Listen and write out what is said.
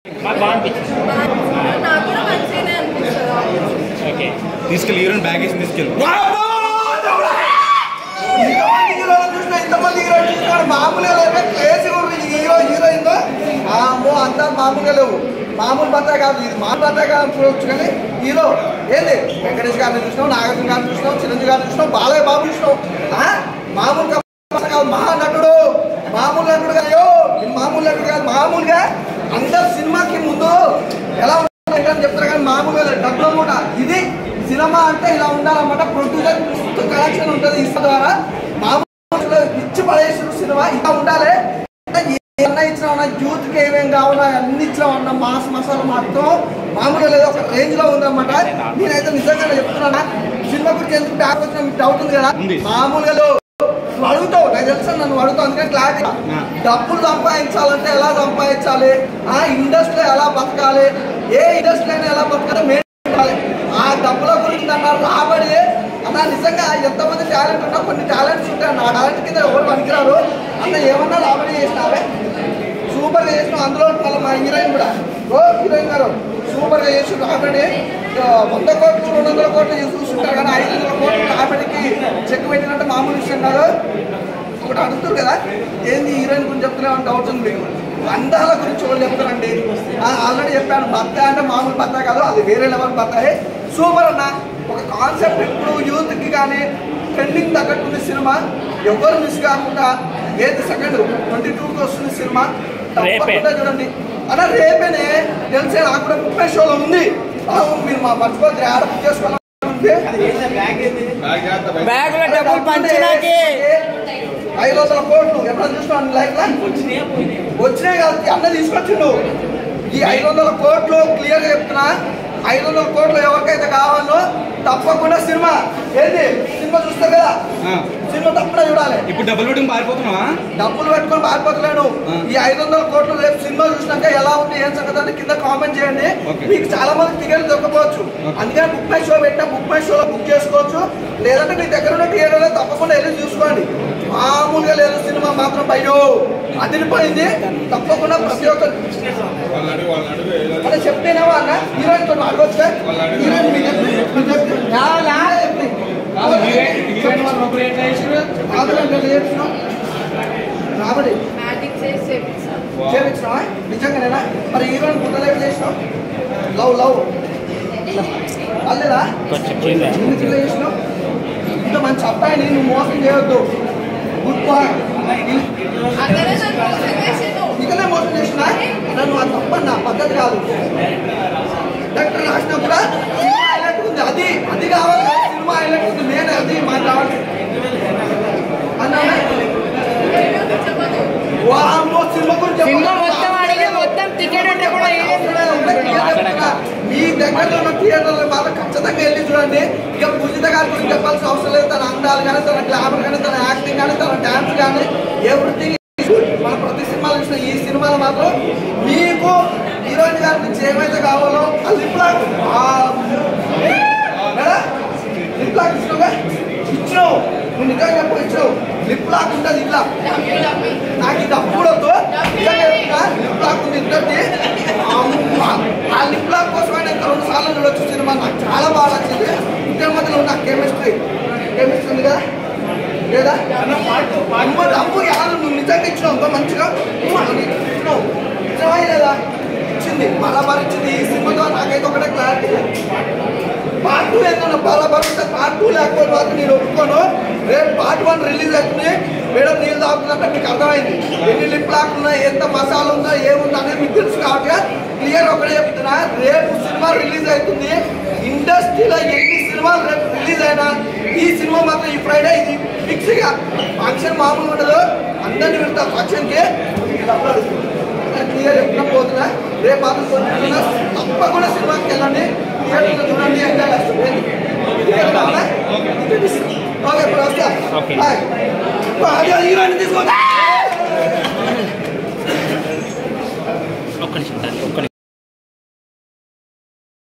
okay తీసుకెళ్ళి heroine bag వేసి తీసుకెళ్ళి ఇంతమంది హీరోయిన్ చూసుకున్నాడు మామూలుగా లేవు క్రేజీ హీరో హీరోయిన్ అమ్మో అంతా మామూలుగా లేవు మామూలు బత్తా కాదు ఇది మామూలు బత్తా కాదు చూడవచ్చు కానీ హీరో ఏంది వెంకటేష్ గారిని చూసినావు నాగార్జున గారిని చూసినావు చిరంజీవి గారిని చూసినావు బాలయ్య బాబు చూసినావు మామూలు కాదు మహానటుడు మామూలు నటుడు కాదు మామూలు నటుడు కాదు మామూలుగా అందరు సినిమాకి ముందు ఎలా ఉంటుందని చెప్తారు కానీ మామూలుగా డబ్బుల మూట ఇది సినిమా అంటే ఇలా ఉండాలన్నమాట ప్రొడ్యూసర్ కలెక్షన్ ఉంటుంది ఇష్ట ద్వారా మామూలు ఇచ్చి పడేసిన సినిమా ఇలా ఉండాలి ఏమన్నా ఇచ్చినా యూత్కి ఏమేమి కావాలా అన్ని ఇచ్చినా ఉన్నా మాస్ మసాలా మాత్రం మామూలుగా లేదు ఒక రేంజ్ లో ఉందన్నమాట నేనైతే నిజంగా చెప్తున్నా సినిమా గురించి ఎందుకు బ్యాక్ వచ్చిన మీకు డౌట్ ఉంది కదా మామూలుగా నువ్వు అడుగుతావు నాకు తెలుసా నన్ను అడుగుతావు అందుకని క్లారిటీ డబ్బులు సంపాదించాలంటే ఎలా సంపాదించాలి ఆ ఇండస్ట్రీ ఎలా బతకాలి ఏ ఇండస్ట్రీ అయినా ఎలా బతకాలి మెయింటైన్ ఆ డబ్బుల గురించి అన్నారు రాబడి అన్న నిజంగా ఎంతమంది టాలెంట్ ఉన్నా కొన్ని టాలెంట్స్ ఉంటాయి నా టాలెంట్ కింద ఎవరు పనికిరారు అన్న ఏమన్నా రాబడి చేసినావే సూపర్గా చేసినావు అందులో మళ్ళీ మా హీరోయిన్ కూడా హీరోయిన్ గారు సూపర్గా చేసి రాబడి 100 కోట్లు 200 కోట్లు చూస్తుంటారు కానీ 500 కోట్లు రాబడికి చెక్ పెట్టినట్టు మామూలు విషయం కాదు ఒకటి అడుగుతారు కదా ఏంది హీరోయిన్ గురించి చెప్తున్నావు డౌట్స్ ఉంది అందాల గురించి వాళ్ళు చెప్తారండి ఆల్రెడీ చెప్పాను భర్త అంటే మామూలు భర్త కాదు అది వేరే లెవెల్ భర్త సూపర్ అన్న ఒక కాన్సెప్ట్ ఇప్పుడు యూత్కి కానీ ట్రెండింగ్ తగ్గట్టుంది సినిమా ఎవరు మిస్ కాకుండా ఏది సెకండ్ 22కి వస్తుంది సినిమా తప్పకుండా చూడండి అన్న రేపేనే తెలిసే నాకు కూడా 30 షోలో ఉంది మీరు మా మర్చిపోతే ఆడ బుక్ చేసుకోవాలి 500 కోట్లు ఎప్పుడైనా చూసినా లైఫ్ వచ్చినాయి కాబట్టి అన్న తీసుకొచ్చిండు ఈ 500 కోట్లు క్లియర్గా చెప్తున్నా 500 కోట్లు ఎవరికైతే కావాలో తప్పకుండా సినిమా ఏంటి సినిమా చూస్తారు కదా సినిమా తప్పకుండా చూడాలి ఇప్పుడు డబ్బులు పెట్టుకుని పారిపోతున్నావా డబ్బులు పెట్టుకొని పారిపోతలేను ఈ 500 కోట్లు రేపు సినిమా చూసినాక ఎలా ఉంది ఏం సంగతి అని కింద కామెంట్ చేయండి మీకు చాలా మంది టికెట్లు దొరకపోవచ్చు అందుకని బుక్ మై షో పెట్టా బుక్ మై షోలో బుక్ చేసుకోవచ్చు లేదంటే మీ దగ్గర ఉన్న థియేటర్లో తప్పకుండా వెళ్ళి చూసుకోండి మామూలుగా లేదు సినిమా మాత్రం బయో అదిరిపోయింది తప్పకుండా ప్రతి ఒక్కరు అదే చెప్తేనేవా అన్న హీరోయిన్ తో అడగొచ్చు రాబడి చేపించినావా నిజంగానేనా మరి హీరోయిన్ గుర్తలేవి చేసినావు లవ్ అల్లేదా ఎందుకు చేసినావు ఇంత మంచి అబ్బాయిని నువ్వు మోసం చేయొద్దు గుడ్ బాయ్ ఇకనే మోసం చేసినా నన్ను అది తప్పన్న పద్ధతి కాదు డాక్టర్ రాసినా కూడా సినిమా హైలైట్ ఉంది అది కావాలి సినిమా హైలైట్ ఉంది నేను అది మాకు కావాలి అన్నా సినిమా గురించి మీ దగ్గరలో ఉన్న థియేటర్లో మాత్రం ఖచ్చితంగా వెళ్ళి చూడండి ఇక పూజిత గారి గురించి చెప్పాల్సిన అవసరం లేదు తన అందాలు కానీ తన గ్లామర్ కానీ తన యాక్టింగ్ కానీ తన డాన్స్ కానీ ఎవ్రీథింగ్ మన ప్రతి సినిమాలు చూసిన ఈ సినిమాలో మాత్రం మీకు హీరోయిన్ గారి నుంచి ఏమైతే కావాలో ఆ లిప్ లాక్ లిప్ లాక్ ఇచ్చినావు నువ్వు నిజంగా చెప్పు ఇచ్చినావు లిప్ లాక్ ఉంటుంది ఇలా నాకు ఇది అప్పుడొద్దు లిప్ లాక్ ఉంది ఇద్దరిది ఆ లిప్ లాక్ కోసమైనా ఇంకా 2 సార్లు చూడొచ్చు సినిమా నాకు చాలా బాగా నచ్చింది ఇద్దరి మధ్యలో ఉన్న కెమిస్ట్రీ ఉంది కదా లేదా అమ్ము యారు నువ్వు నిజంగా ఇచ్చినావు మంచిగా ఇచ్చినావా లేదా ఇచ్చింది బరాబర్ ఇచ్చింది ఈ సినిమాతో నాకైతే ఒకటే క్లారిటీ పార్ట్ 2 ఏంటన్నా బరాబర్ ఉంటే పార్ట్ 2 లేకపోతే మాత్రం నేను ఒప్పుకోను రేపు పార్ట్ 1 రిలీజ్ అవుతుంది మేడం నీళ్ళు తాగుతున్నట్టు మీకు అర్థమైంది ఎన్ని లిప్ లాక్ ఉన్నాయి ఎంత మసాలా ఉందో ఏముందో అనేది మీకు తెలుసు కాబట్టి క్లియర్ ఒకటే చెప్తున్నా రేపు సినిమా రిలీజ్ అవుతుంది ఇండస్ట్రీలో ఎన్ని సినిమాలు రేపు రిలీజ్ అయినా ఈ సినిమా మాత్రం ఈ ఫ్రైడే ఇది ఫిక్స్గా ఫంక్షన్ మామూలు ఉండదు అందరినీ వెళ్తారు ఫంక్షన్కి క్లియర్ చెప్తున్నా పోతున్నా రేపు మాత్రం తప్పకుండా సినిమాకి వెళ్ళండి థియేటర్లో చూడండి ఓకే ఇప్పుడు వస్తా హీరోయిన్ తీసుకోండి